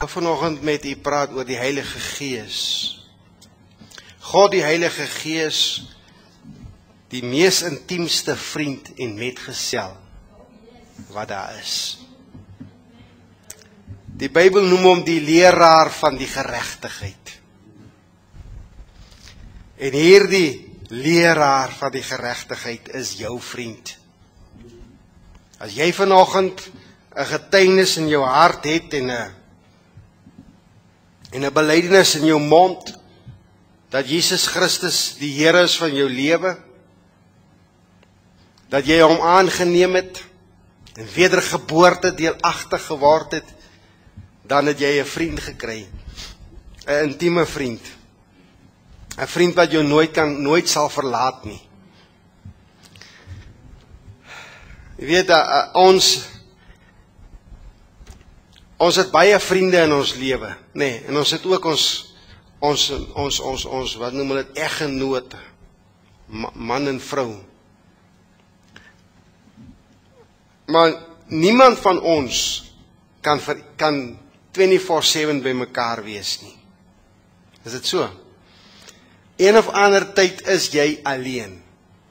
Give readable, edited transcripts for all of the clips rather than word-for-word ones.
Vanoggend met u praat oor die Heilige Gees. God, die Heilige Gees, die mees intiemste vriend en metgesel wat daar is. Die Bybel noem hom die leraar van die geregtigheid. En hierdie leraar van die geregtigheid is jou vriend. As jy vanoggend 'n getuienis in jou hart het en 'n belydenis in jou mond, dat Jesus Christus die Here is van jou lewe, dat jy hom aangeneem het, en wedergeboorte deelagtig geword het, dan het jy 'n vriend gekry, 'n intieme vriend, 'n vriend wat jou nooit sal verlaat nie. Jy weet, ons het baie vriende in ons lewe, nee, en ons het ook ons wat noem hulle dit, eggenote, man en vrou. Maar niemand van ons kan 24/7 by mekaar wees nie. Is dit so? Een of ander tyd is jy alleen.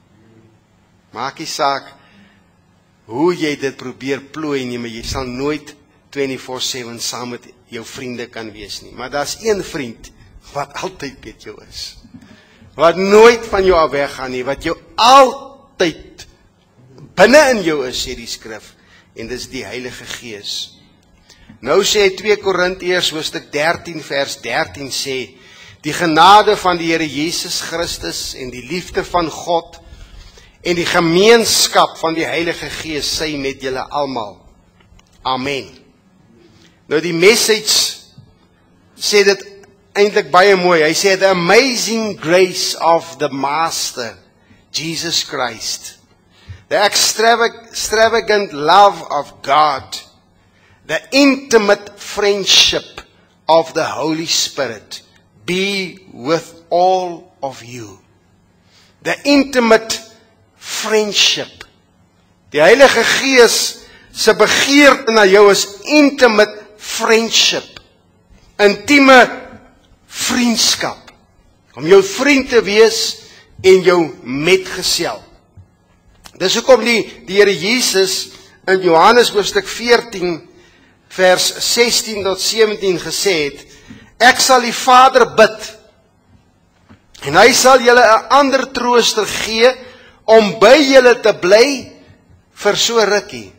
Maak nie saak hoe jy dit probeer plooi nie, maar jy sal nooit 24/7 saam met jou vriende kan wees nie. Maar daar's een vriend wat altyd met jou is. Wat nooit van jou af weggaan nie, wat jou altyd binne in jou is, sê die skrif, en dis die Heilige Gees. Nou sê 2 Korintiërs hoofstuk 13 vers 13 sê, die genade van die Here Jesus Christus en die liefde van God en die gemeenskap van die Heilige Gees sy met julle almal. Amen. Nou die Message sê dit eintlik baie mooi. Hy sê the amazing grace of the Master Jesus Christ, the extravagant love of God, the intimate friendship of the Holy Spirit be with all of you. The intimate friendship. Die Heilige Gees se begeerte na jou is intimate friendship. Intieme vriendskap. Om jou vriend te wees en jou metgesel. Dis hoekom die Here Jesus in Johannes hoofstuk 14 vers 16 tot 17 gesê het, ek sal die Vader bid en hy sal julle 'n ander trooster gee om by julle te bly vir so rukkie.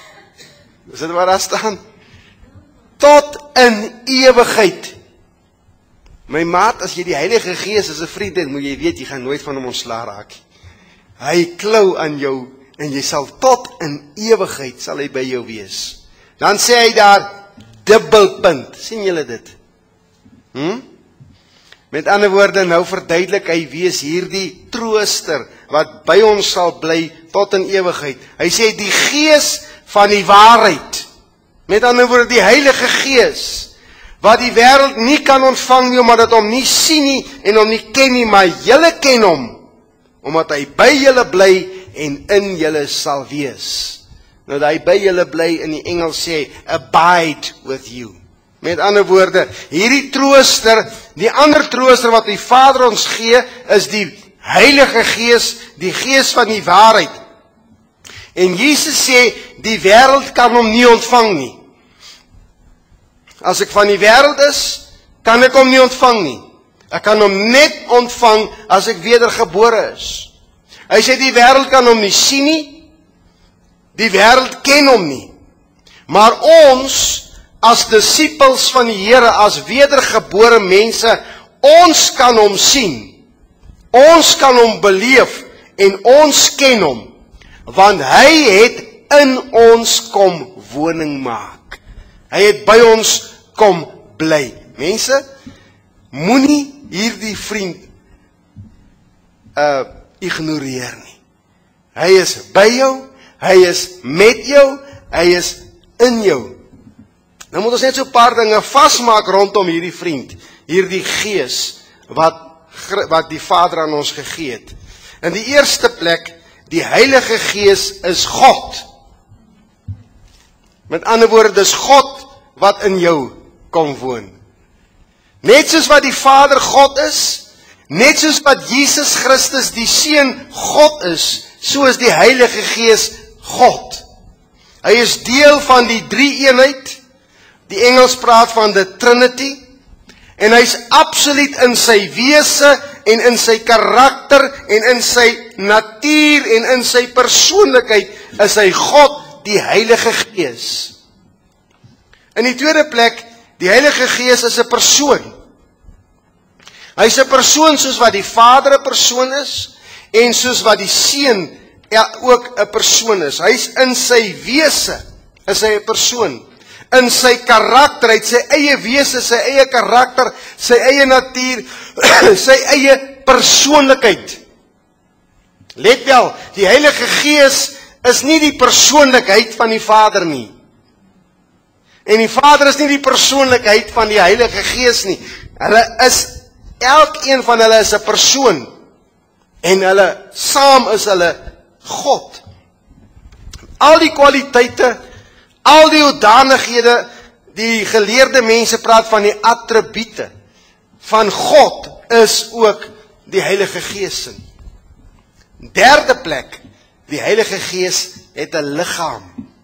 Is dit wat daar staan? Tot in ewigheid. My maat, as jy die Heilige Gees as 'n vriend het, moet jy weet, jy gaan nooit van hom ontslaa raak. Hy klou aan jou, en jy sal tot in ewigheid sal hy by jou wees. Dan sê hy daar, dubbelpunt. Sien julle dit? Met ander woorde, nou verduidelik hy wees hierdie trooster, wat by ons sal bly tot in ewigheid. Hy sê, die Gees van die waarheid. Met ander woorde, die Heilige Gees, wat die wêreld nie kan ontvang nie, omdat dit hom nie sien nie, en hom nie ken nie, maar julle ken hom, omdat hy by julle bly, en in julle sal wees. Nou, dat hy by julle bly, in die Engels sê, abide with you. Met ander woorde, hierdie trooster, die ander trooster wat die Vader ons gee, is die Heilige Gees, die Gees van die waarheid. En Jesus sê, die wêreld kan hom nie ontvang nie. As ek van die wêreld is, kan ek hom nie ontvang nie. Ek kan hom net ontvang as ek wedergebore is. Hy sê, die wêreld kan hom nie sien nie, die wêreld ken hom nie. Maar ons, as disippels van die Here, as wedergebore mense, ons kan hom sien. Ons kan hom beleef en ons ken hom, want hy het in ons kom woning maak. Hy het by ons kom bly. Mense, moenie hierdie vriend ignoreer nie. Hy is by jou, hy is met jou, hy is in jou. Nou moet ons net so 'n paar dinge vasmaak rondom hierdie vriend, hierdie Gees wat die Vader aan ons gegee het. In die eerste plek, die Heilige Gees is God. Met ander woorde, dis God wat in jou kom woon. Net soos wat die Vader God is, net soos wat Jesus Christus die Seun God is, so is die Heilige Gees God. Hy is deel van die drie-eenheid. Die Engels praat van the Trinity. En hy is absoluut in sy wese en in sy karakter en in sy natuur en in sy persoonlikheid is hy God, die Heilige Gees. In die tweede plek, die Heilige Gees is 'n persoon. Hy is 'n persoon soos wat die Vader 'n persoon is en soos wat die Seun ook 'n persoon is. Hy is in sy wese, is hy 'n persoon. In sy karakter, hy het sy eie wese, sy eie karakter, sy eie natuur, sy eie persoonlikheid. Let wel, die Heilige Gees is nie die persoonlikheid van die Vader nie. En die Vader is nie die persoonlikheid van die Heilige Gees nie. Elkeen van hulle is 'n persoon. En hulle, saam is hulle God. Al die kwaliteite, al die hoedanighede, die geleerde mense praat van die attribute van God, is ook die Heilige Gees. Derde plek, die Heilige Gees het 'n liggaam.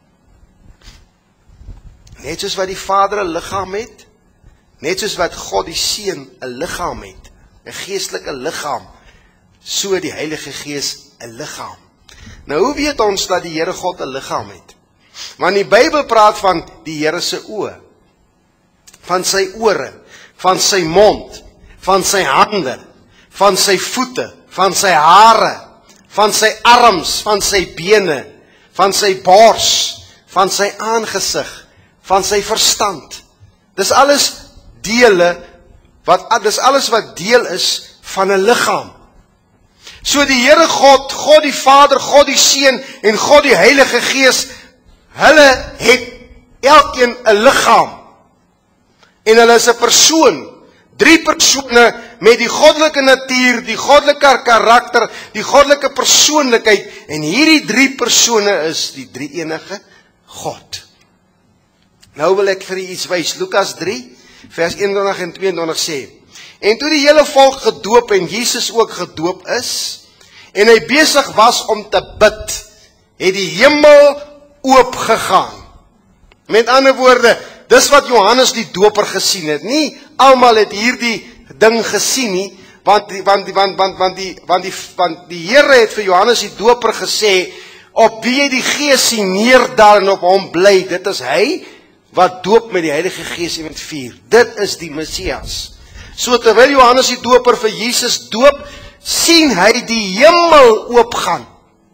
Net soos wat die Vader 'n liggaam het, net soos wat God die Seun 'n liggaam het, 'n geestelike liggaam, so die Heilige Gees 'n liggaam. Nou hoe weet ons dat die Here God 'n liggaam het? Want die Bybel praat van die Here se oë, van sy ore, van sy mond, van sy hande, van sy voete, van sy hare, van sy arms, van sy bene, van sy bors, van sy aangesig, van sy verstand. Dis alles dele, dis alles wat deel is van 'n liggaam. So die Here God, God die Vader, God die Seun en God die Heilige Gees, hulle het elkeen 'n liggaam. En hulle is 'n persoon. 3 persone met die goddelike natuur, die goddelike karakter, die goddelike persoonlikheid. En hierdie 3 persone is die drie-enige God. Nou wil ek vir u iets wys. Lukas 3, vers 21 en 22 sê: En toe die hele volk gedoop en Jesus ook gedoop is, en hy besig was om te bid, het die hemel oopgegaan. Met ander woorde, dis wat Johannes die Doper gesien het. Nie almal het hierdie ding gesien nie, want die Here het vir Johannes die Doper gesê, op wie jy die Gees sien neerdal en op hom bly, dit is hy wat doop met die Heilige Gees en met vuur. Dit is die Messias. So terwyl Johannes die Doper vir Jesus doop, sien hy die hemel oopgaan.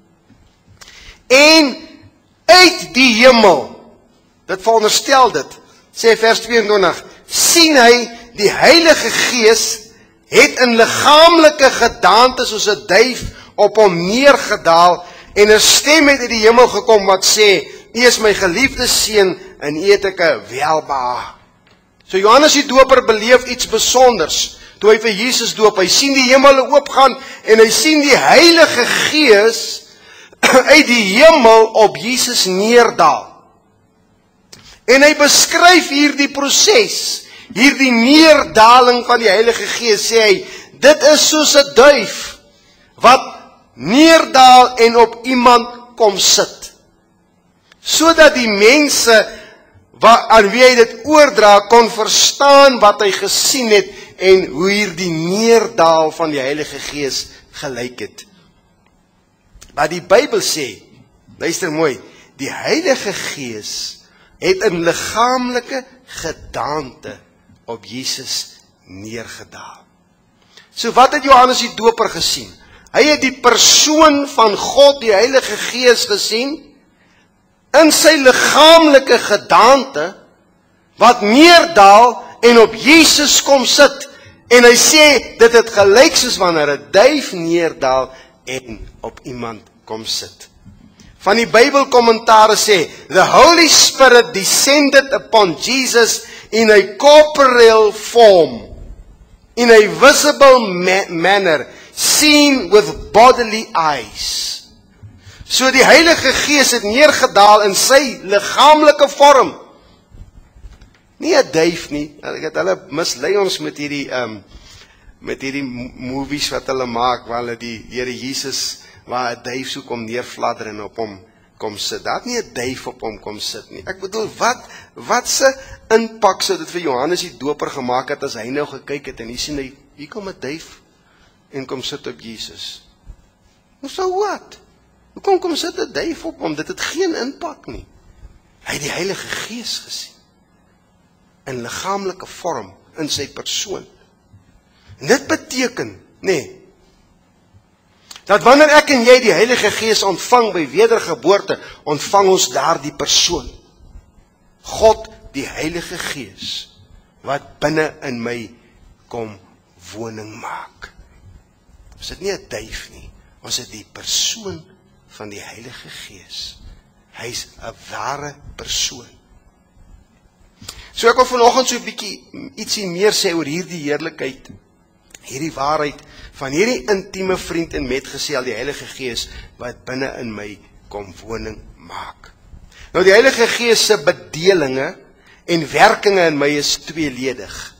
En uit die hemel, dit veronderstel dit, sê vers 22, sien hy die Heilige Gees het in liggaamlike gedaante soos 'n duif op hom neergedaal en 'n stem het uit die hemel gekom wat sê: U is my geliefde seun en u het ek 'n welbehaag. So Johannes die Doper beleef iets besonders toe hy vir Jesus doop. Hy sien die hemel oopgaan en hy sien die Heilige Gees uit die hemel op Jesus neerdaal. En hy beskryf hierdie proses, hierdie neerdaling van die Heilige Gees, sê hy, dit is soos 'n duif wat neerdaal en op iemand kom sit. Sodat die mense aan wie hy dit oordra kon verstaan wat hy gesien het en hoe hierdie neerdaal van die Heilige Gees gelyk het. Maar die Bybel sê, luister mooi, die Heilige Gees het in liggaamlike gedaante op Jesus neergedaal. So wat het Johannes die Doper gesien? Hy het die persoon van God, die Heilige Gees gesien, in sy liggaamlike gedaante, wat neerdaal en op Jesus kom sit. En hy sê, dit het gelyk soos wanneer 'n duif neerdaal en op iemand kom sit. Van die Bybelkommentare sê, the Holy Spirit descended upon Jesus in a corporeal form, in a visible manner, seen with bodily eyes. So die Heilige Gees het neergedaal in sy liggaamlike vorm. Nie 'n duif nie. Hulle mislei ons met hierdie movies wat hulle maak, waar hulle die Here Jesus, waar 'n duif so kom neerfladder en op hom kom sit. Daar het nie 'n duif op hom kom sit nie. Ek bedoel, wat se impak sou dit vir Johannes die Doper gemaak het as hy nou gekyk het en hy sien hier kom 'n duif en kom sit op Jesus. So wat? Hoekom kom sit 'n duif op hom? Dit het geen impak nie. Hy het die Heilige Gees gesien in liggaamlike vorm in sy persoon. En dit beteken, dat wanneer ek en jy die Heilige Gees ontvang by wedergeboorte, ontvang ons daardie persoon. God, die Heilige Gees, wat binne in my kom woning maak. Ons het nie 'n duif nie, ons het die persoon van die Heilige Gees. Hy's 'n ware persoon. So ek wil vanoggend so 'n bietjie ietsie meer sê oor hierdie heerlikheid, hierdie waarheid van hierdie intieme vriend en metgesel, die Heilige Gees, wat binne in my kom woning maak. Nou die Heilige Gees se bedelinge en werkinge in my is tweeledig.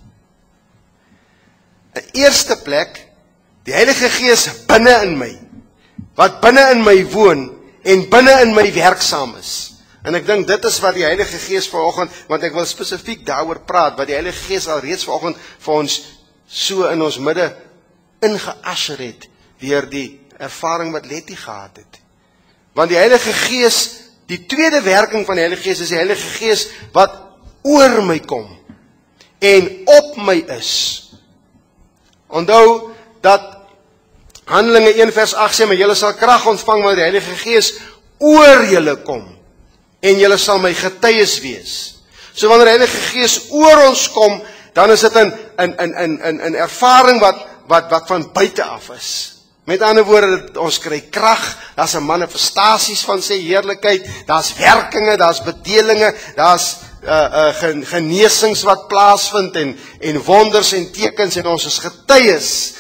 In eerste plek, die Heilige Gees binne in my, wat binne in my woon en binne in my werksaam is. En ek dink dit is wat die Heilige Gees vanoggend, want ek wil spesifiek daaroor praat, wat die Heilige Gees al reeds vanoggend vir ons so in ons midde ingeasher het, deur die ervaring wat Letty gehad het. Want die Heilige Gees, die tweede werking van die Heilige Gees, is die Heilige Gees wat oor my kom en op my is. Onthou dat Handelinge 1 vers 8 sê, maar julle sal krag ontvang wanneer die Heilige Gees oor julle kom en julle sal my getuies wees. So wanneer die Heilige Gees oor ons kom, dan is dit 'n ervaring wat van buite af is. Met ander woorde, ons kry krag, daar's 'n manifestasies van sy heerlikheid, daar's werkinge, daar's bedelinge, daar's genesings wat plaasvind en wonders en tekens, en ons is getuies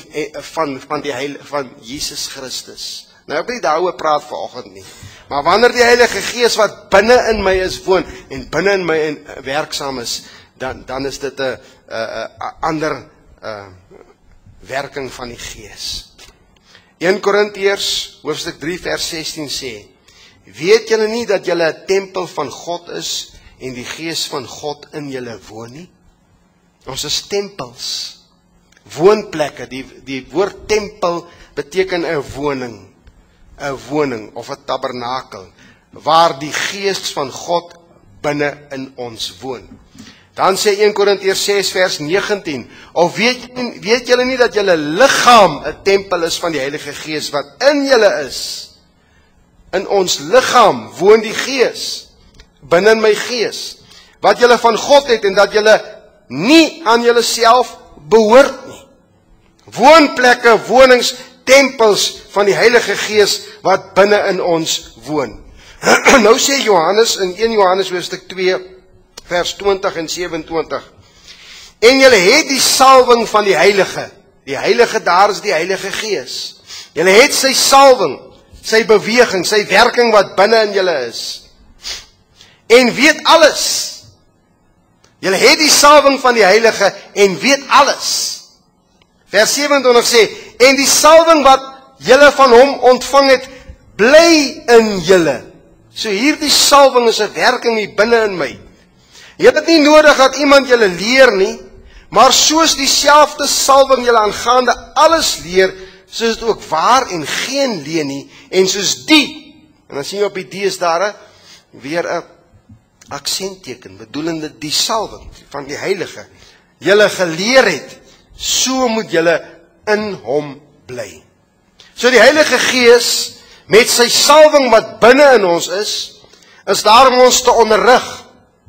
van Jesus Christus. Nou ek wil nie daaroor praat vanoggend nie. Maar wanneer die Heilige Gees wat binne in my is woon en binne in my werksaam is, dan is dit 'n ander werking van die Gees. 1 Korintiërs hoofstuk 3 vers 16 sê: weet julle nie dat julle 'n tempel van God is en die Gees van God in julle woon nie? Ons is tempels, woonplekke. Die woord tempel beteken 'n woning of 'n tabernakel, waar die Gees van God binne in ons woon. Dan sê 1 Korintiërs 6 vers 19, of weet julle nie dat julle liggaam 'n tempel is van die Heilige Gees wat in julle is? In ons liggaam woon die Gees, binne in my gees, wat julle van God het en dat julle nie aan julle self behoort nie. Woonplekke, wonings, tempels van die Heilige Gees wat binne in ons woon. Nou sê Johannes in 1 Johannes hoofstuk 2 vers 20 en 27. En julle het die salwing van die Heilige. Die Heilige daar is die Heilige Gees. Julle het sy salwing, sy beweging, sy werking wat binne in julle is. En weet alles. Julle het die salwing van die Heilige en weet alles. Vers 27 sê, en die salwing wat julle van hom ontvang het, bly in julle. So hierdie salwing is 'n werking hier binne in my. Jy het nie nodig dat iemand julle leer nie, maar soos dieselfde salwing julle aangaande alles leer, so is dit ook waar en geen leuen nie, en soos die, en dan sien jy op die die is daar weer 'n aksentteken, bedoelende die salwing van die Heilige, julle geleer het, so moet julle in hom bly. So die Heilige Gees, met sy salwing wat binne in ons is daar om ons te onderrig,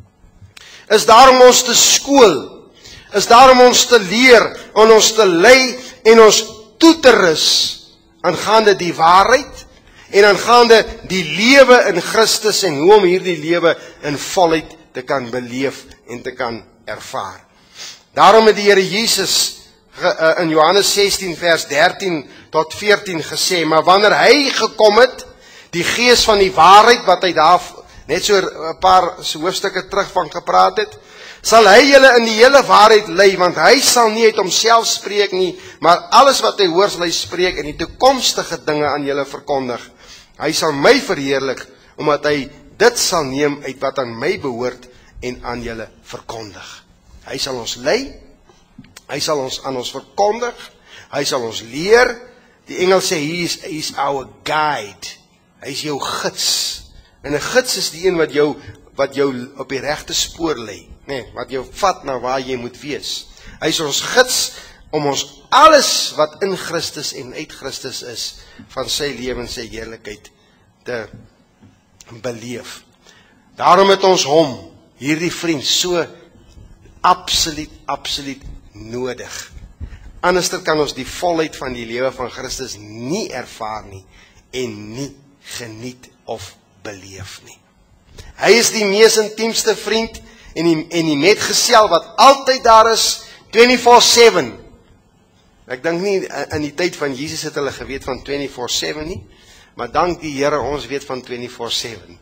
is daar om ons te skool, is daar om ons te leer, om ons te lei en ons toe te rus aangaande die waarheid en aangaande die lewe in Christus en hoe om hierdie lewe in volheid te kan beleef en te kan ervaar. Daarom het die Here Jesus in Johannes 16 vers 13 tot 14 gesê, maar wanneer hy gekom het, die Gees van die waarheid wat hy daar net so 'n paar hoofstukke terug van gepraat het, sal hy julle in die hele waarheid lei, want hy sal nie uit homself spreek nie, maar alles wat hy hoor sal hy spreek en die toekomstige dinge aan julle verkondig. Hy sal my verheerlik, omdat hy dit sal neem uit wat aan my behoort en aan julle verkondig. Hy sal ons lei, hy sal ons aan ons verkondig, hy sal ons leer. Die Engel sê, he is our guide. Hy is jou gids. En 'n gids is die een wat jou op die regte spoor lei, nee, wat jou vat na waar jy moet wees. Hy is ons gids om ons alles wat in Christus en uit Christus is, van sy lewe en sy heerlikheid te beleef. Daarom het ons hom, hierdie vriend, so absoluut nodig. Anderster kan ons die volheid van die lewe van Christus nie ervaar nie en nie geniet of beleef nie. Hy is die mees intiemste vriend en die metgesel wat altyd daar is, 24/7. Ek dink nie in die tyd van Jesus het hulle geweet van 24/7 nie, maar dank die Here ons weet van 24/7.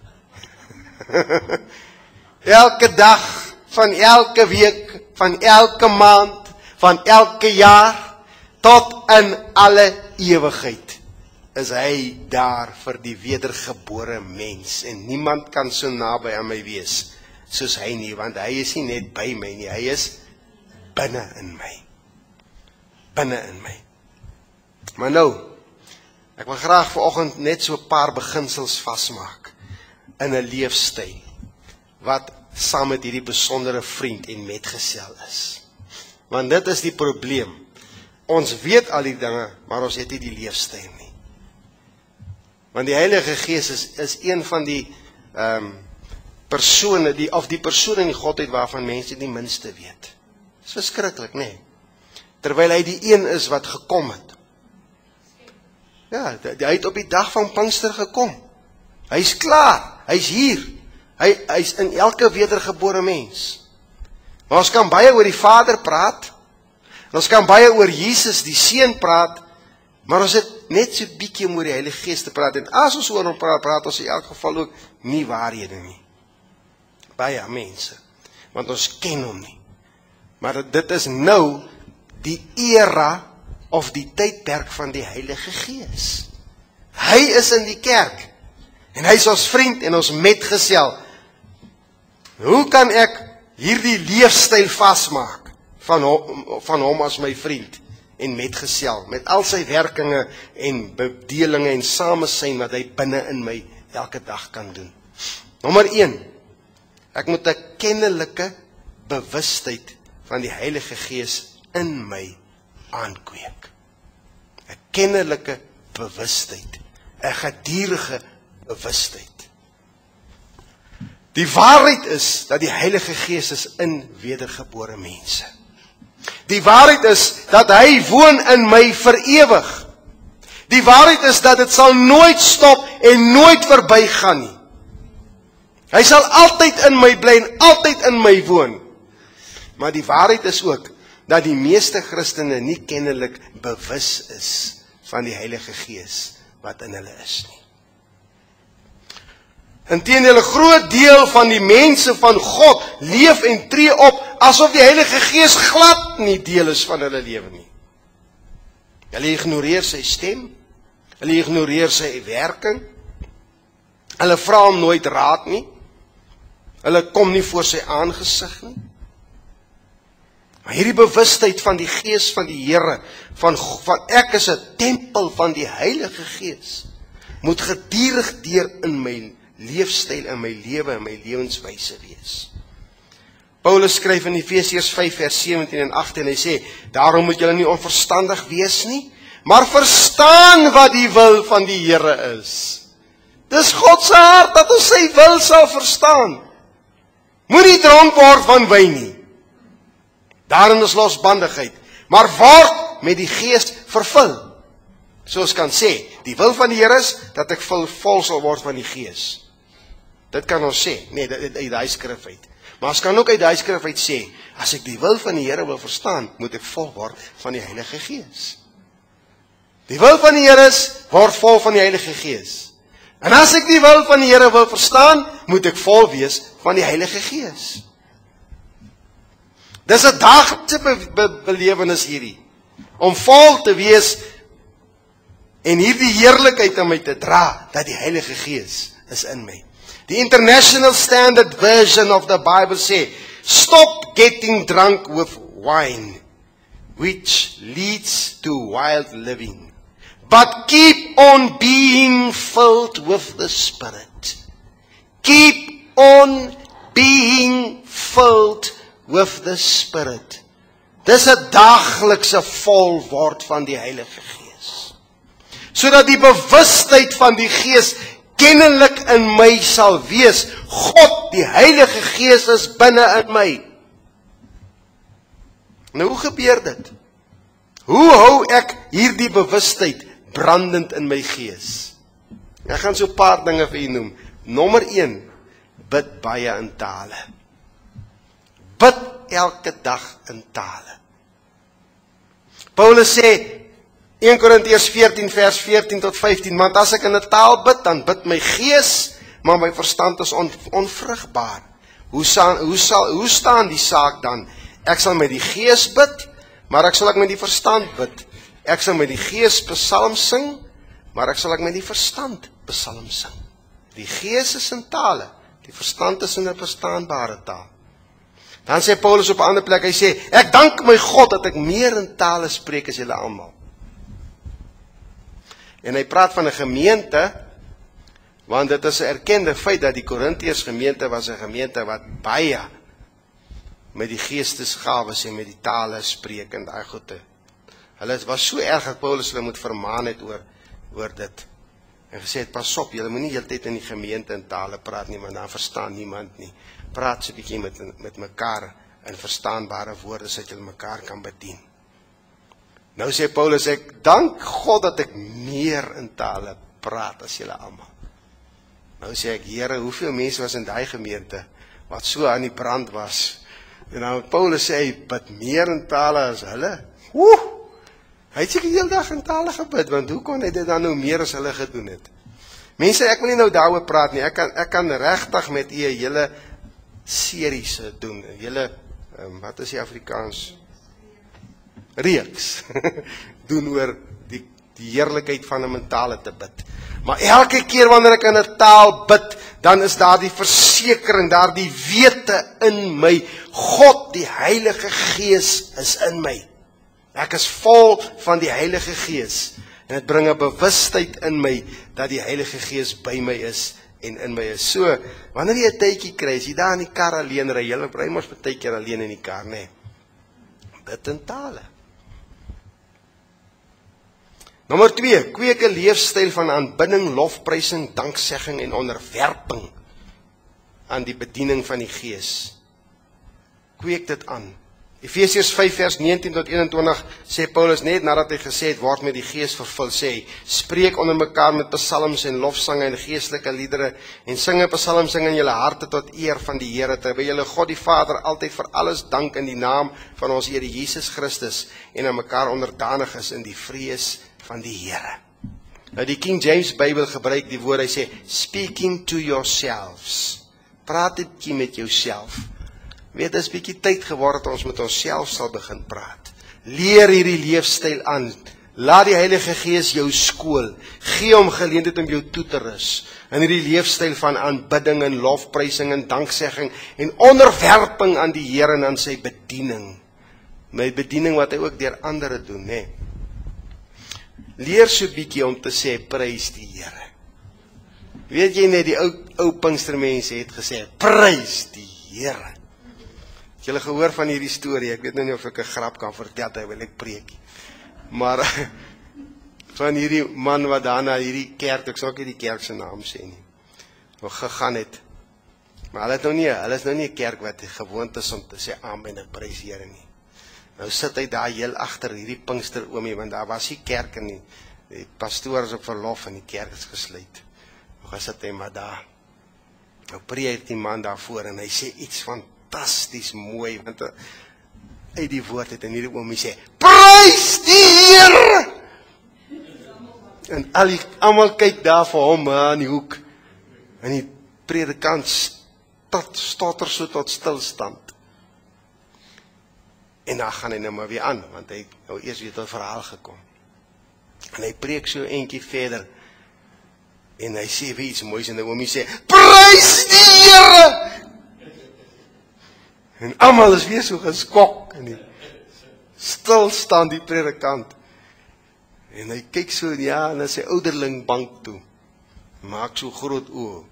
Elke dag, van elke week, van elke maand, van elke jaar, tot in alle ewigheid, is hy daar vir die wedergebore mens, en niemand kan so naby aan my wees, soos hy nie, want hy is nie net by my nie, hy is binne in my. Binne in my. Maar nou, ek wil graag vanoggend net so 'n paar beginsels vasmaak, in 'n leefstyl, wat saam met hierdie besondere vriend en metgesel is. Want dit is die probleem. Ons weet al die dinge, maar ons het nie die leefstyl nie. Want die Heilige Gees is een van die persone, die persoon in die Godheid waarvan mense die minste weet. Dit is verskriklik, nee. Terwyl hy die een is wat gekom het. Ja, hy het op die dag van Pinkster gekom. Hy is klaar, hy is hier. Hy is in elke wedergebore mens. Maar ons kan baie oor die Vader praat, en ons kan baie oor Jesus, die Seun, praat, maar ons het net so bietjie om oor die Heilige Gees te praat, en as ons oor hom praat ons in elk geval ook nie waarhede nie. Baie mense, want ons ken hom nie. Maar dit is nou die era of die tydperk van die Heilige Gees. Hy is in die kerk, en hy is ons vriend en ons metgesel. Hoe kan ek hierdie leefstyl vasmaak van hom as my vriend en metgesel, met al sy werkinge en bedelinge en samesyn wat hy binne in my elke dag kan doen? Nommer 1, ek moet 'n kennelike bewustheid van die Heilige Gees in my aankweek. 'n Kennelike bewustheid, 'n gedurende bewustheid. Die waarheid is dat die Heilige Gees is in wedergebore mense. Die waarheid is dat hy woon in my vir ewig. Die waarheid is dat dit sal nooit stop en nooit verbygaan nie. Hy sal altyd in my bly en altyd in my woon. Maar die waarheid is ook dat die meeste Christene nie kennelik bewus is van die Heilige Gees wat in hulle is nie. Inteendeel, 'n groot deel van die mense van God leef en tree op asof die Heilige Gees glad nie deel is van hulle lewe nie. Hulle ignoreer sy stem, hulle ignoreer sy werking, hulle vra hom nooit raad nie, hulle kom nie voor sy aangesig nie. Maar hierdie bewustheid van die Gees van die Here, van ek is 'n tempel van die Heilige Gees, moet gedurig deur in my leefstyl, in my lewe, in my lewenswyse wees. Paulus skryf in Efesiërs 5 vers 17 en 18 en hy sê, daarom moet julle nie onverstandig wees nie, maar verstaan wat die wil van die Here is. Dis God se hart dat ons sy wil sal verstaan. Moenie dronk word van wyn nie. Daarin is losbandigheid, maar word met die Gees vervul. Soos kan sê, die wil van die Here is dat ek vol sal word van die Gees. Dit kan ons sê, nee, uit die skrif uit. Maar ons kan ook uit die skrif uit sê, as ek die wil van die Here wil verstaan, moet ek vol word van die Heilige Gees. Die wil van die Here is, word vol van die Heilige Gees. En as ek die wil van die Here wil verstaan, moet ek vol wees van die Heilige Gees. Dis 'n daaglikse belewenis hierdie, om vol te wees en hierdie heerlikheid in my te dra, dat die Heilige Gees is in my. Die International Standard Version of the Bible sê, stop getting drunk with wine, which leads to wild living, but keep on being filled with the Spirit. Keep on being filled with the Spirit. Dis 'n daaglikse vol word van die Heilige Gees, sodat die bewustheid van die Gees kennelik in my sal wees. God, die Heilige Gees is binne in my. Nou, hoe gebeur dit? Hoe hou ek hierdie bewustheid brandend in my gees? Ek gaan so 'n paar dinge vir u noem. Nommer 1, bid baie in tale. Bid elke dag in tale. Paulus sê, 1 Korintiërs 14 vers 14 tot 15, want as ek in 'n taal bid, dan bid my gees, maar my verstand is onvrugbaar. Hoe staan die saak dan? Ek sal met die gees bid, maar ek sal met die verstand bid. Ek sal met die gees psalms sing, maar ek sal met die verstand psalms sing. Die gees is in tale, die verstand is in 'n verstaanbare taal. Dan sê Paulus op 'n ander plek, hy sê, ek dank my God dat ek meer in tale spreek as julle almal. En hy praat van 'n gemeente, want dit is 'n erkende feit dat die Korintiërs gemeente was 'n gemeente wat baie met die geestesgawes en met die tale spreek en daai goede. Hulle was so erg dat Paulus hulle moet vermaan het oor dit. En gesê het, pas op, julle moenie heeltyd in die gemeente in tale praat nie, want dan verstaan niemand nie. Praat so 'n bietjie met mekaar in verstaanbare woorde, sodat julle mekaar kan bedien. Nou sê Paulus, ek dank God dat ek meer in tale praat as julle almal. Nou sê ek, Here, hoeveel mense was in daai gemeente wat so aan die brand was? En dan Paulus sê, hy bid meer in tale as hulle. Hy het seker die hele dag in tale gebid, want hoe kon hy dit dan nou meer as hulle gedoen het? Mense, ek wil nie nou daaroor praat nie, ek kan regtig met u 'n hele series doen, 'n hele, wat is die Afrikaans? Reeks, doen oor die heerlikheid van om in tale te bid. Maar elke keer wanneer ek in 'n taal bid, dan is daar die versekering, daar die wete in my, God, die Heilige Gees is in my. Ek is vol van die Heilige Gees, en dit bring 'n bewustheid in my, dat die Heilige Gees by my is, en in my is. So, wanneer jy 'n tydjie kry, as jy daar in die kar alleen ry, jy ry mos baie keer alleen in die kar, nê? Bid in tale. Nommer 2, kweek 'n leefstyl van aanbidding, lofprysing, danksegging en onderwerping aan die bediening van die Gees. Kweek dit aan. Efesiërs 5 vers 19 tot 21 sê Paulus, net nadat hy gesê het, word met die Gees vervul, sê hy, spreek onder mekaar met psalms en lofsange en geestelike liedere, en sing 'n psalmsing in julle harte tot eer van die Here, terwyl julle God die Vader altyd vir alles dank in die naam van ons Here Jesus Christus, en aan mekaar onderdanig is in die vrees van die Here. Nou die King James Bybel gebruik die woord, hy sê, speaking to yourselves. Praat dit met jouself. Weet, dit is bietjie tyd geword dat ons met onsself sal begin praat. Leer hierdie leefstyl aan. Laat die Heilige Gees jou skool. Gee hom geleentheid om jou toe te rus in hierdie leefstyl van aanbidding en lofprysing en danksegging en onderwerping aan die Here en aan sy bediening. My bediening wat hy ook deur ander doen, nê. Leer so bietjie om te sê, prys die Here. Weet jy net, die ou Pinkstermense het gesê, prys die Here. Het julle gehoor van hierdie storie? Ek weet nou nie of ek 'n grap kan vertel terwyl ek preek. Maar van hierdie man wat daarna hierdie kerk, ek sal ook nie die kerk se naam sê nie, wat gegaan het. Maar hulle is nou nie 'n kerk wat gewoond is om te sê amen en prys die Here nie. Nou sit hy daar heel agter hierdie Pinkster oomie, want daar was nie kerk in die pastoor is op verlof en die kerk is gesluit. Nou gaan sit hy maar daar. Nou preek die man daarvoor en hy sê iets fantasties mooi, want uit die woord het en hierdie oomie sê, prys die Here! En almal kyk daar vir hom aan die hoek, en die predikant stotter so tot stilstand. En dan gaan hy nou maar weer aan, want hy nou eers weer tot verhaal gekom. En hy preek so eentjie verder, en hy sê weer iets moois, en die oomie sê, prys die Here! En almal is weer so geskok, en stil staan die predikant, en hy kyk so, ja, na sy ouderling bank toe, maak so groot oë,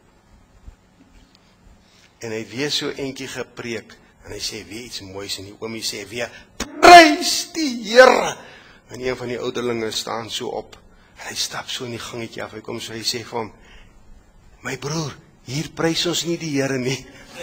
en hy weer so eentjie gepreek, en hy sê weer iets moois, en die oomie sê weer, prys die Here! En een van die ouderlinge staan so op, en hy stap so in die gangetje af, hy kom so, hy sê vir hom, my broer, hier prys ons nie die Here nie.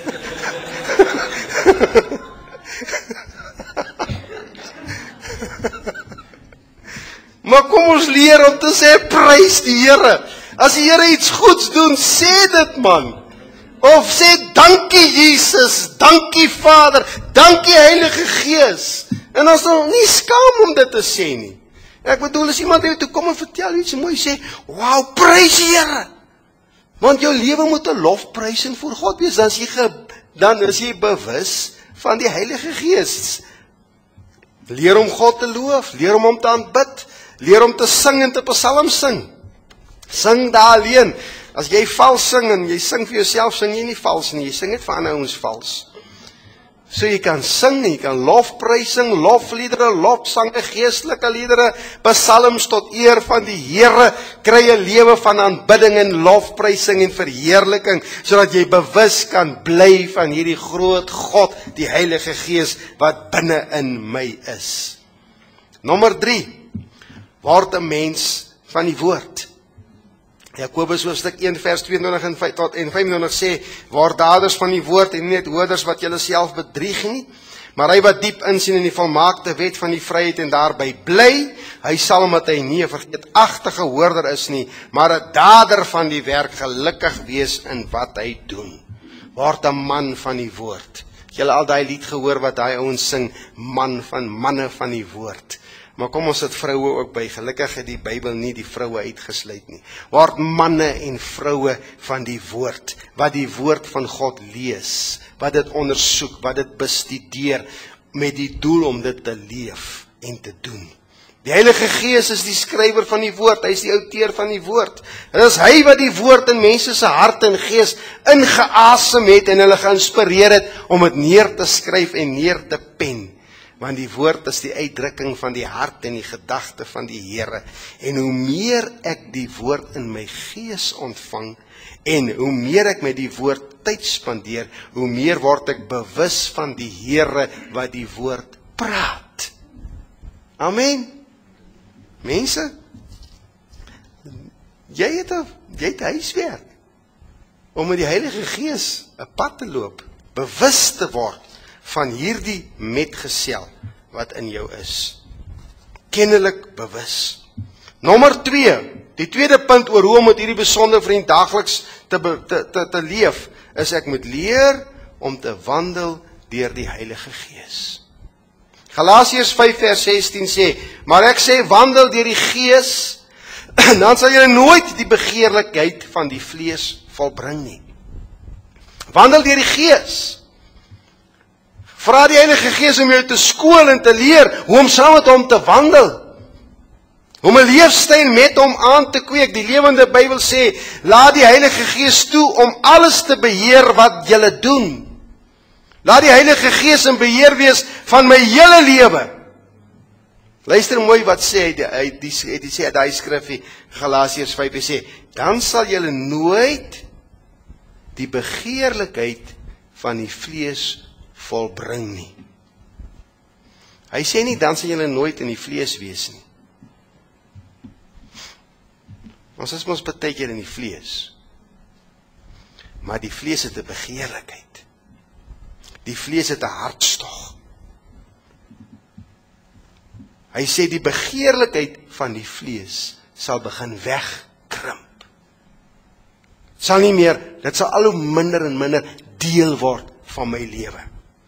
Maar kom ons leer om te sê, prys die Here. As die Here iets goeds doen, sê dit man. Of sê, dankie Jesus, dankie Vader, dankie Heilige Gees. En ons nou nie skaam om dit te sê nie. Ek bedoel, as iemand hier toe kom en vertel iets mooi, sê, wauw, prys die Here. Want jou lewe moet 'n lofprysing voor God wees, dan is jy bewus van die Heilige Gees. Leer om God te loof, leer om te aanbid, leer om te sing en te psalm sing. Sing daar alleen. As jy vals sing en jy sing vir jouself, sing jy nie vals nie, jy sing net vir ander ouens vals. So jy kan sing, jy kan lofprysing, lofliedere, lofsange, geestelike liedere, psalms tot eer van die Here, kry 'n lewe van aanbidding en lofprysing en verheerliking, sodat jy bewus kan bly van hierdie groot God, die Heilige Gees, wat binne in my is. Nommer 3, word 'n mens van die woord. Jakobus hoofstuk 1 vers 22 en 25 sê, word daders van die woord en nie net hoorders wat julle self bedrieg nie, maar hy wat diep insien in die volmaakte wet van die vryheid en daarby bly, hy sal omdat hy nie 'n vergeetachtige hoorder is nie, maar 'n dader van die werk gelukkig wees in wat hy doen. Word 'n man van die woord. Julle al daai lied gehoor wat daai ouens sing, manne van die woord. Maar kom ons het vroue ook by, gelukkig het die Bybel nie die vroue uitgesluit nie. Word manne en vroue van die woord, wat die woord van God lees, wat dit ondersoek, wat dit bestudeer, met die doel om dit te leef en te doen. Die Heilige Gees is die skrywer van die woord, hy is die outeur van die woord. En is hy wat die woord in mense se hart en gees ingeasem het en hulle geïnspireer het om dit neer te skryf en neer te pen. Want die woord is die uitdrukking van die hart en die gedagte van die Here. En hoe meer ek die woord in my gees ontvang, en hoe meer ek met die woord tyd spandeer, hoe meer word ek bewus van die Here wat die woord praat. Amen. Mense, jy het huiswerk om met die Heilige Gees 'n pad te loop, bewus te word van hierdie metgesel wat in jou is. Kennelik bewus. Nommer 2, die tweede punt oor hoe om met hierdie besondere vriend daagliks te leef, is ek moet leer om te wandel deur die Heilige Gees. Galasiërs 5 vers 16 sê, maar ek sê wandel deur die Gees, dan sal jy nooit die begeerlikheid van die vlees volbring nie. Wandel deur die Gees. Vra die Heilige Gees om jou te skool en te leer hoe om saam met hom te wandel. Om 'n leefstyl met hom aan te kweek. Die lewende Bybel sê, laat die Heilige Gees toe om alles te beheer wat jy doen. Laat die Heilige Gees in beheer wees van my hele lewe. Luister mooi wat sê hy daai skrifgie Galasiërs 5 sê, dan sal jy nooit die begeerlikheid van die vlees volbring nie. Hy sê nie, dan sal julle nooit in die vlees wees nie. Ons is mos baie keer in die vlees. Maar die vlees het 'n begeerlikheid. Die vlees het 'n hartstog. Hy sê die begeerlikheid van die vlees sal begin wegkrimp. Dit sal al hoe minder en minder deel word van my lewe.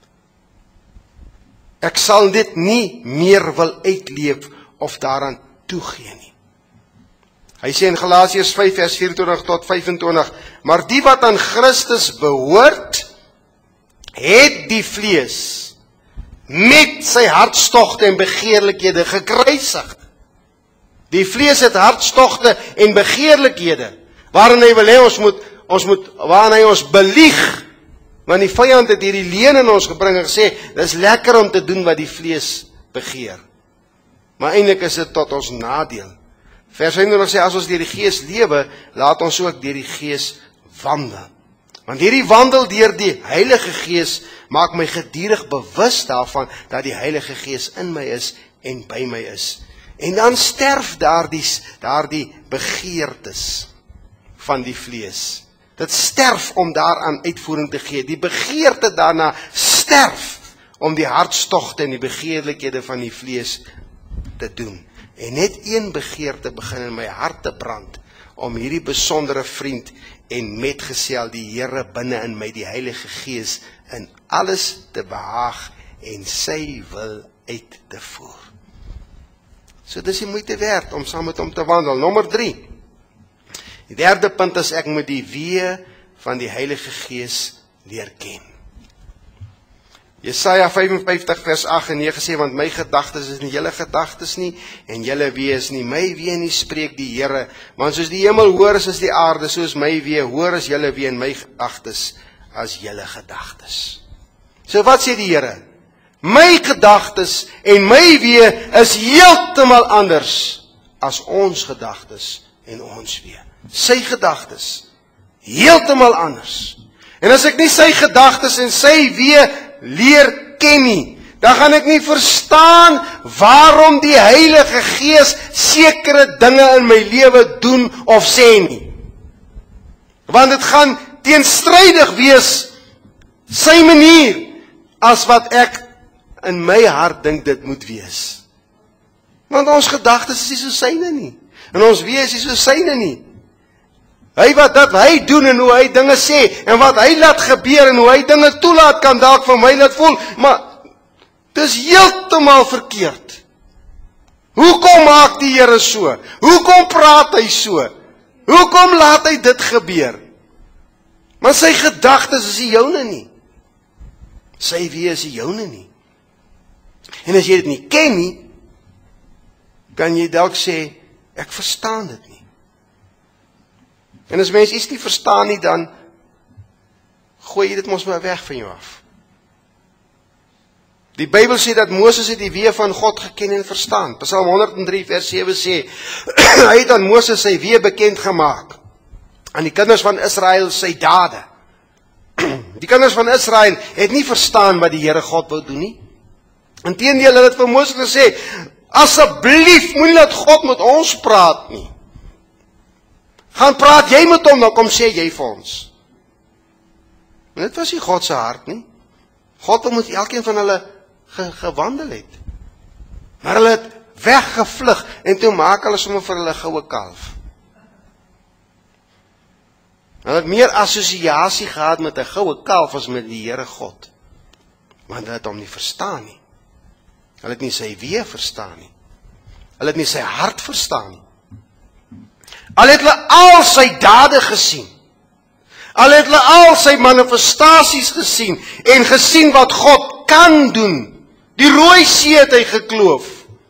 Ek sal dit nie meer wil uitleef of daaraan toegee nie. Hy sê in Galasiërs 5 vers 24 tot 25, maar die wat aan Christus behoort, het die vlees met sy hartstogte en begeerlikhede gekruisig. Die vlees het hartstogte en begeerlikhede, waarin hy wil hê waarin hy ons belieg, want die vyand het hierdie leuen in ons gebring en gesê, dis lekker om te doen wat die vlees begeer. Maar eintlik is dit tot ons nadeel. Vers 21 sê, as ons deur die Gees lewe, laat ons ook deur die Gees wandel. Want hierdie wandel deur die Heilige Gees maak my gedurig bewus daarvan dat die Heilige Gees in my is en by my is. En dan sterf daardie begeertes van die vlees. Dit sterf om daaraan uitvoering te gee. Die begeerte daarna sterf om die hartstogte en die begeerlikhede van die vlees te doen. En net een begeerte begin in my hart te brand, om hierdie besondere vriend en metgesel, die Here binne in my, die Heilige Gees, in alles te behaag en sy wil uit te voer. So dis die moeite werd om saam met hom te wandel. Nommer 3. Die derde punt is, ek moet die weë van die Heilige Gees leer ken. Jesaja 55 vers 8 en 9 sê, want my gedagtes is nie julle gedagtes nie, en julle weë is nie my weë nie, spreek die Here. Want soos die hemel hoor is as die aarde, soos my weë hoor is julle weë en my gedagtes as julle gedagtes. So wat sê die Here? My gedagtes en my weë is heeltemal anders as ons gedagtes en ons weë. Sy gedagtes heeltemal anders. En as ek nie sy gedagtes en sy weë leer ken nie, dan gaan ek nie verstaan waarom die Heilige Gees sekere dinge in my lewe doen of sê nie. Want dit gaan teenstrydig wees sy manier as wat ek in my hart dink dit moet wees. Want ons gedagtes is nie so syne nie, en ons weë is nie so syne nie. Wat hy doen en hoe hy dinge sê, en wat hy laat gebeur en hoe hy dinge toelaat, kan dalk vir my laat voel, maar dis heeltemal verkeerd. Hoekom maak die Here so? Hoekom praat hy so? Hoekom laat hy dit gebeur? Maar sy gedagtes is nie joune nie. Sy weë is nie joune nie. En as jy dit nie ken nie, kan jy dalk sê, ek verstaan dit nie. En as mens iets nie verstaan nie, dan gooi jy dit mos maar weg van jou af. Die Bybel sê dat Moses het die weë van God geken en verstaan. Psalm 103 vers 7 sê, hy het aan Moses sy weë bekend gemaak, aan die kinders van Israel sy dade. Die kinders van Israel het nie verstaan wat die Here God wou doen nie. Inteendeel, hulle het vir Moses gesê, asseblief, moenie laat God met ons praat nie. Gaan praat jy met hom, dan kom sê jy vir ons. En dit was nie God se hart nie. God wil met elkeen van hulle gewandel het. Maar hulle het weggevlug, en toe maak hulle sommer vir hulle goue kalf. Hulle het meer assosiasie gehad met 'n goue kalf as met die Here God. Want hulle het hom nie verstaan nie. Hulle het nie sy weë verstaan nie. Hulle het nie sy hart verstaan nie. Al het hulle al sy dade gesien. Al het hulle al sy manifestasies gesien en gesien wat God kan doen. Die Rooi See het hy gekloof.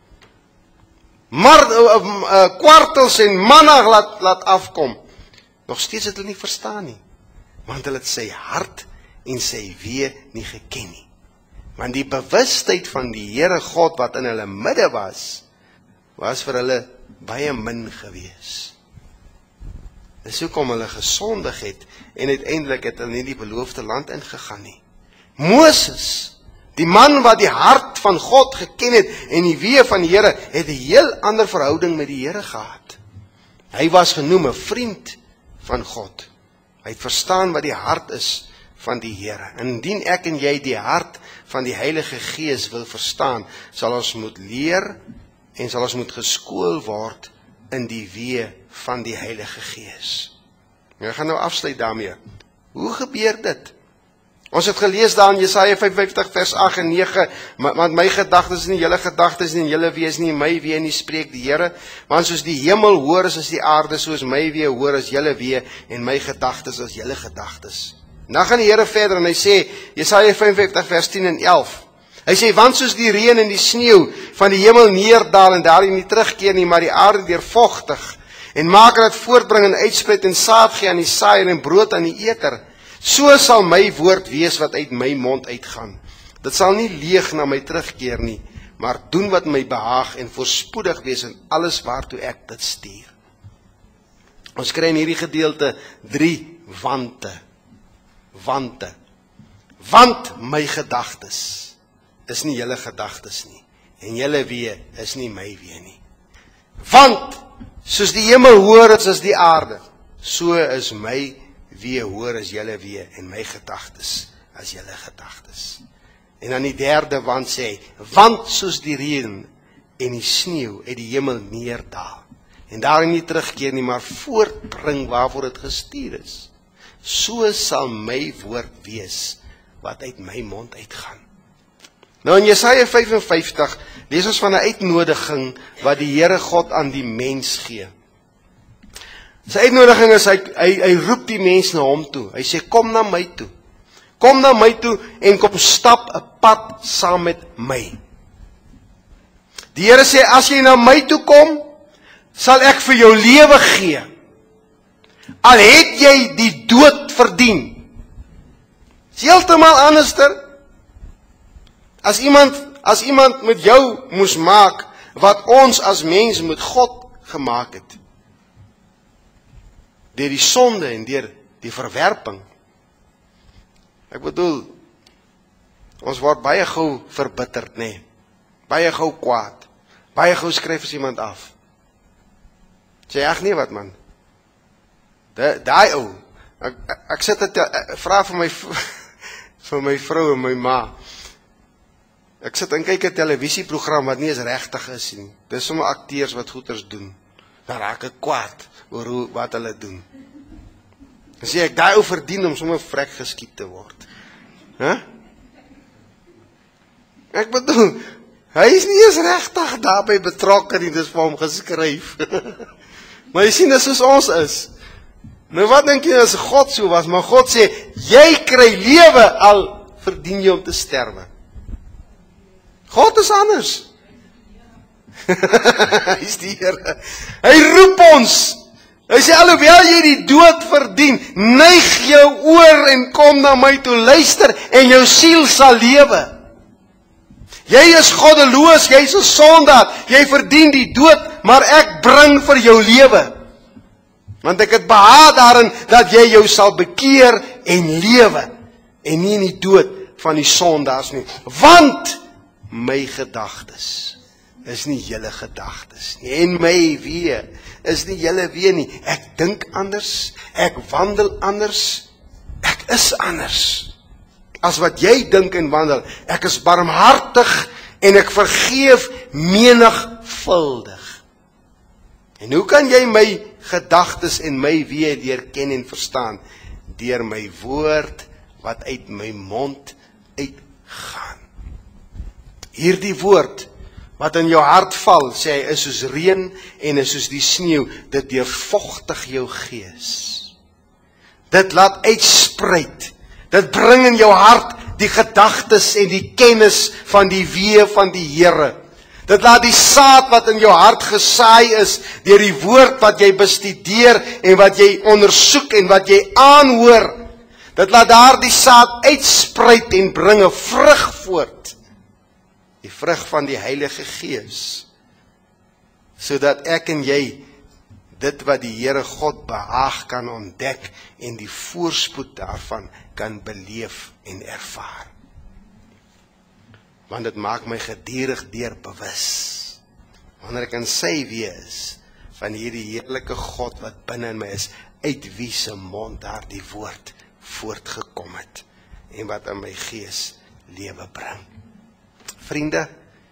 Maar kwartels en manna laat afkom. Nog steeds het hulle nie verstaan nie. Want hulle het sy hart en sy weë nie geken nie. Want die bewustheid van die Here God wat in hulle midde was vir hulle baie min gewees. Dis hoekom hulle gesondig het, en uiteindelik het hulle nie die beloofde land ingegaan nie. Moses, die man wat die hart van God geken het, en die weë van die Here, het 'n heel ander verhouding met die Here gehad. Hy was genoem 'n vriend van God. Hy het verstaan wat die hart is van die Here. Indien ek en jy die hart van die Heilige Gees wil verstaan, sal ons moet leer, en sal ons moet geskool word in die weë van die Heilige Gees. Ek gaan nou afsluit daarmee. Hoe gebeur dit? Ons het gelees daar in Jesaja 55 vers 8 en 9, want my gedagtes is nie julle gedagtes nie, en julle weë is nie my weë nie, spreek die Here, want soos die hemel hoor is as die aarde, soos my weë hoor is julle weë, en my gedagtes is julle gedagtes. Dan gaan die Here verder en hy sê, Jesaja 55 vers 10 en 11, Hy sê, want soos die reën en die sneeu van die hemel neerdal en daarin nie terugkeer nie, maar die aarde deurvogtig en maak dat voortbring en uitspruit en saad gee aan die saaier en brood aan die eter, so sal my woord wees wat uit my mond uitgaan. Dit sal nie leeg na my terugkeer nie, maar doen wat my behaag en voorspoedig wees in alles waartoe ek dit stuur. Ons kry in hierdie gedeelte 3 wante. Wante. Want my gedagtes is nie julle gedagtes nie, en julle wee is nie my wee nie. Want, soos die hemel hoër is as die aarde, so is my wee hoër as julle wee, en my gedagtes as julle gedagtes. En dan die derde want sê hy, want soos die reën en die sneeu uit die hemel neerdal, en daarin nie terugkeer nie, maar voortbring waarvoor dit gestuur is, so sal my woord wees, wat uit my mond uitgaan. Nou in Jesaja 55 lees ons van 'n uitnodiging wat die Here God aan die mens gee. Sy uitnodiging is, hy roep die mens na hom toe. Hy sê, kom na my toe. Kom na my toe en kom stap 'n pad saam met my. Die Here sê, as jy na my toe kom, sal ek vir jou lewe gee. Al het jy die dood verdien. Is heeltemal anderster. As iemand met jou moes maak wat ons as mens met God gemaak het, deur die sonde en deur die verwerping. Ek bedoel, ons word baie gou verbitterd, nê? Baie gou kwaad. Baie gou skryf as iemand af. Sê ag nee wat man. Daai ou. Ek sit dit vra vir my vrou en my ma. Ek sit en kyk 'n televisieprogram wat nie eens regtig is nie. Dis sommer akteurs wat goeters doen. Dan raak ek kwaad oor wat hulle doen. Dan sê ek, daai ou verdien om sommer vrek geskiet te word. Ek bedoel, hy is nie eens regtig daarbey betrokke nie, dis vir hom geskryf. Maar jy sien, dis soos ons is. Nou wat dink jy as God so was? Maar God sê, jy kry lewe al verdien jy om te sterwe. God is anders. Hy is die Here. Hy roep ons. Hy sê, alhoewel jy die dood verdien, neig jou oor en kom na my toe, luister en jou siel sal lewe. Jy is goddeloos, jy is 'n sondaar, jy verdien die dood, maar ek bring vir jou lewe. Want ek het behaag daarin dat jy jou sal bekeer en lewe, en nie in die dood van die sondaars nie. Want my gedagtes is nie julle gedagtes nie, en my wee is nie julle wee nie. Ek dink anders, ek wandel anders, ek is anders as wat jy dink en wandel. Ek is barmhartig en ek vergeef menigvuldig. En hoe kan jy my gedagtes en my wee deur ken en verstaan? Deur my woord wat uit my mond uitgaan. Hierdie woord wat in jou hart val, sê hy, is soos reën en is soos die sneeu, dit deurvogtig jou gees. Dit laat uitspruit. Dit bring in jou hart die gedagtes en die kennis van die wee van die Here. Dit laat die saad wat in jou hart gesaai is, deur die woord wat jy bestudeer en wat jy ondersoek en wat jy aanhoor, dit laat daar die saad uitspruit en bring 'n vrug voort. Die vrug van die Heilige Gees, sodat ek en jy dit wat die Here God behaag kan ontdek en die voorspoed daarvan kan beleef en ervaar. Want dit maak my gedurig deur bewus, wanneer ek in sy wee is, van hierdie heerlike God wat binne in my is, uit wie se mond daar die woord voortgekom het, en wat in my gees lewe bring. Vriende,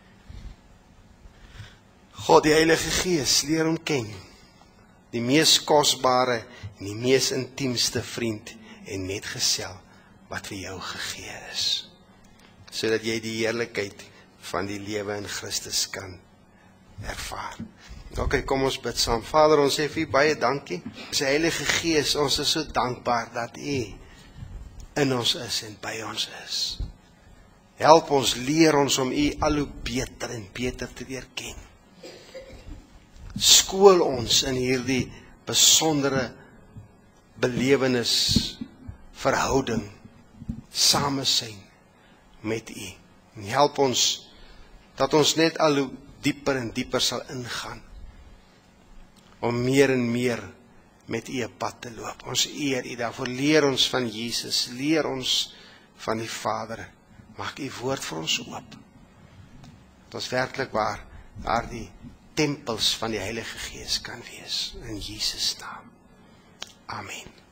God die Heilige Gees leer hom ken, die mees kosbare en die mees intiemste vriend en metgesel wat vir jou gegee is, sodat jy die heerlikheid van die lewe in Christus kan ervaar. Ok, kom ons bid saam. Vader, ons sê vir U baie dankie. Sy Heilige Gees, ons is so dankbaar dat U in ons is en by ons is. Help ons, leer ons om U al hoe beter en beter te leer ken. Skool ons in hierdie besondere belewenis, verhouding, samesyn met U. En help ons dat ons net al hoe dieper en dieper sal ingaan om meer en meer met U 'n pad te loop. Ons eer U daarvoor. Leer ons van Jesus, leer ons van die Vader. Maak U woord vir ons oop. Dat ons werklik waar daardie tempels van die Heilige Gees kan wees. In Jesus naam. Amen.